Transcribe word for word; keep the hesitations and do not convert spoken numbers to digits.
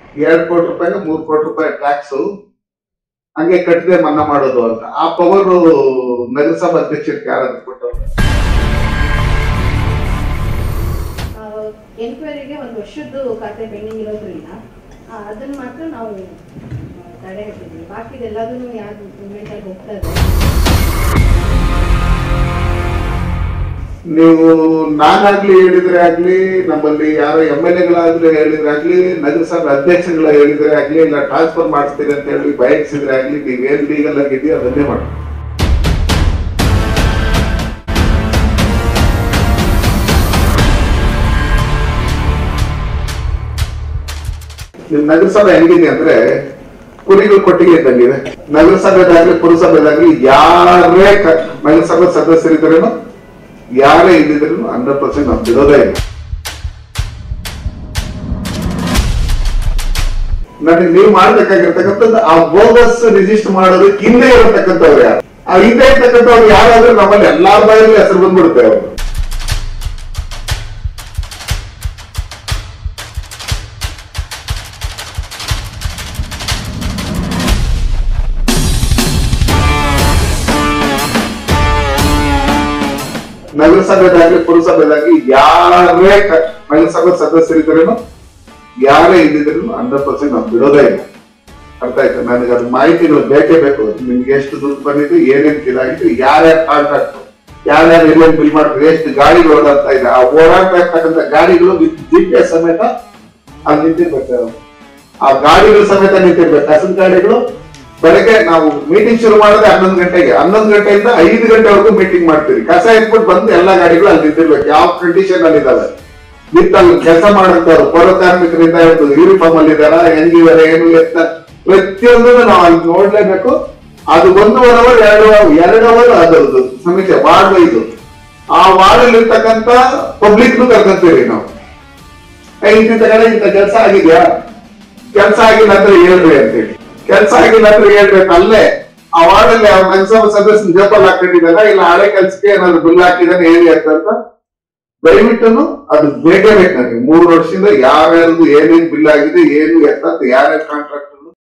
ಎರಡ್ ಕೋಟಿ ರೂಪಾಯಿಗೆ ಮೂರ್ ಕೋಟಿ ರೂಪಾಯಿ ಟ್ಯಾಕ್ಸ್ ಹಂಗೆ ಕಟ್ಟದೆ ಮನ್ನಾ ಮಾಡೋದು ಅಂತ ಆ ಪವರ್ ನಗರಸಭಾ ಅಧ್ಯಕ್ಷರಿಗೆ ಯಾರಾದ್ರೂ ಕೊಟ್ಟವ್ರು? ಎನ್ಕ್ವೈರಿಗೆ ಒಂದು ವರ್ಷದ್ದು ಖಾತೆ ಪೆಂಡಿಂಗ್ ಇರೋದ್ರಿಂದ ಅದನ್ನ ಮಾತ್ರ ನಾವು ತಡೆ ಹಾಕಿದ್ವಿ. ಬಾಕಿದೆಲ್ಲದನ್ನು ಯಾರು ಮೂವ್ಮೆಂಟ್ ಆಗಿ ಹೋಗ್ತಾ ಇದೆ. ನೀವು ನಾನಾಗ್ಲಿ ಹೇಳಿದ್ರೆ ಆಗ್ಲಿ, ನಮ್ಮಲ್ಲಿ ಯಾರೋ ಎಂ ಎಲ್ ಎಗಳಾಗ್ಲಿ ಹೇಳಿದ್ರೆ ಆಗ್ಲಿ, ನಗರಸಭೆ ಅಧ್ಯಕ್ಷಗಳ ಹೇಳಿದ್ರೆ ಆಗ್ಲಿ, ಇಲ್ಲ ಟ್ರಾನ್ಸ್ಫರ್ ಮಾಡಿಸ್ತೀರಿ ಅಂತ ಹೇಳಿ ಬಯಸಿದ್ರೆ ಆಗ್ಲಿ, ನೀವೇನ್ ಲೀಗಲ್ ಆಗಿದೆಯೋ ಅದನ್ನೇ ಮಾಡಿ. ನಿಮ್ ನಗರಸಭೆ ಹೆಂಗಿದೆ ಅಂದ್ರೆ ಕುರಿಗಳು ಕೊಟ್ಟಿಗೆ ಇದ್ದಂಗಿದೆ. ನಗರಸಭೆದಾಗ್ಲಿ ಪುರಸಭೆದಾಗ್ಲಿ ಯಾರೇ ನಗರಸಭೆ ಸದಸ್ಯರಿದ್ರೇನು ಯಾರೇ ಇದ್ದಿದ್ರು ಹಂಡ್ರೆಡ್ ಪರ್ಸೆಂಟ್ ನಾವು ಬಿಡೋದೇ ಇಲ್ಲ. ನನಗೆ ನೀವು ಮಾಡ್ಬೇಕಾಗಿರ್ತಕ್ಕಂಥದ್ದು ಆ ಬೋಗಸ್ ರಿಜಿಸ್ಟರ್ ಮಾಡೋದಕ್ಕೆ ಹಿಂದೆ ಇರತಕ್ಕಂಥವ್ರು ಯಾರು, ಆ ಹಿಂದೆ ಇರ್ತಕ್ಕಂಥವ್ರು ಯಾರಾದ್ರೂ ನಮ್ಮಲ್ಲಿ ಎಲ್ಲಾ ಬಾಯಲ್ಲಿ ಹೆಸರು ಬಂದ್ಬಿಡುತ್ತೆ ಅವರು. ನಗರಸಭೆದಾಗ್ಲಿ ಪುರಸಭೆದಾಗ್ಲಿ ಯಾರೇ ನಗರಸಭೆ ಸದಸ್ಯರಿದ್ರೇನು ಯಾರೇ ಇದ್ದಿದ್ರು ಹಂಡ್ರೆಡ್ ಪರ್ಸೆಂಟ್ ನಾವು ಬಿಡೋದೇ ಇಲ್ಲ. ಅರ್ಥ ಆಯ್ತು? ನನಗೆ ಅದು ಮಾಹಿತಿಗಳು ಬೇಕೇ ಬೇಕು. ನಿಮ್ಗೆ ಎಷ್ಟು ದುಡ್ಡು ಬಂದಿದ್ದು, ಏನೇನ್ ಇದಾಗಿತ್ತು, ಯಾರ್ಯಾರು ಕಾಂಟ್ರಾಕ್ಟ್, ಯಾರ್ಯಾರು ಎಲ್ಲೇನು ಬಿಲ್ ಮಾಡಿದ್ರು, ಎಷ್ಟು ಗಾಡಿಗಳು ಓಡಾಡ್ತಾ ಇದೆ, ಆ ಓಡಾಡ್ತಾ ಇರ್ತಕ್ಕಂಥ ಗಾಡಿಗಳು ಜಿ ಪಿ ಎಸ್ ಸಮೇತ ಅಲ್ಲಿ ನಿಂತಿರ್ಬೇಕು. ಆ ಗಾಡಿಗಳು ಸಮೇತ ನಿಂತಿರ್ಬೇಕು. ಕಸದ ಗಾಡಿಗಳು ಬೆಳಗ್ಗೆ ನಾವು ಮೀಟಿಂಗ್ ಶುರು ಮಾಡೋದೇ ಹನ್ನೊಂದು ಗಂಟೆಗೆ, ಹನ್ನೊಂದು ಗಂಟೆಯಿಂದ ಐದು ಗಂಟೆವರೆಗೂ ಮೀಟಿಂಗ್ ಮಾಡ್ತೀವಿ. ಕಸ ಎತ್ಬಿಟ್ಟು ಬಂದು ಎಲ್ಲಾ ಗಾಡಿಗಳು ಅಲ್ಲಿ ನಿಂತಿರ್ಬೇಕು. ಯಾವ ಕಂಡೀಷನ್ ಅಲ್ಲಿ ಇದಾವೆ, ನಿಂತಲ್ಲಿ ಕೆಲಸ ಮಾಡಂತವ್ರು ಪೌರ ಕಾರ್ಮಿಕರಿಂದ ಹಿಡಿದು ಯೂನಿಫಾರ್ಮ್ ಅಲ್ಲಿ ಇದಾರ, ಹೆಂಗಿದಾರೆ, ಏನು ಎತ್ತ, ಪ್ರತಿಯೊಂದನ್ನು ನಾವು ಅಲ್ಲಿ ನೋಡ್ಲೇಬೇಕು. ಅದು ಒಂದೂವರೆ ಅವರ್ ಎರಡು ಎರಡು ಅವರ್ ಅದರದ್ದು ಸಮೀಕ್ಷೆ ವಾರ್ಡ್ ಇದು. ಆ ವಾರ್ಡ್ ಅಲ್ಲಿ ಇರ್ತಕ್ಕಂಥ ಪಬ್ಲಿಕ್ ಕರ್ಕೊಂತೀವಿ ನಾವು. ಇಂತಿಂತ ಕಡೆ ಇಂಥ ಕೆಲಸ ಆಗಿದ್ಯಾ, ಕೆಲಸ ಆಗಿಲ್ಲ ಅಂದ್ರೆ ಹೇಳ್ರಿ ಅಂತೇಳಿ. ಕೆಲಸ ಆಗಿಲ್ಲ ಅಂದ್ರೆ ಹೇಳ್ಬೇಕು. ಅಲ್ಲೇ ಆ ವಾರ್ಡ್ ಅಲ್ಲಿ ನಗರಸಭಾ ಸದಸ್ಯನ ಜೋಪಾಲ್ ಹಾಕೊಂಡಿದ್ದಾರ, ಇಲ್ಲ ಹಳೆ ಕೆಲ್ಸಕ್ಕೆ ಏನಾದ್ರು ಬಿಲ್ ಹಾಕಿದಾನೆ ಹೇಳಿ ಅಂತ ದಯವಿಟ್ಟು ಅದು ಬೇಕೇ ಬೇಕು. ನನಗೆ ಮೂರು ವರ್ಷದಿಂದ ಯಾರ್ಯಾರ್ದು ಏನೇನ್ ಬಿಲ್ ಆಗಿದೆ, ಏನು ಎತ್ತ, ಯಾರ್ಯಾರು ಕಾಂಟ್ರಾಕ್ಟ್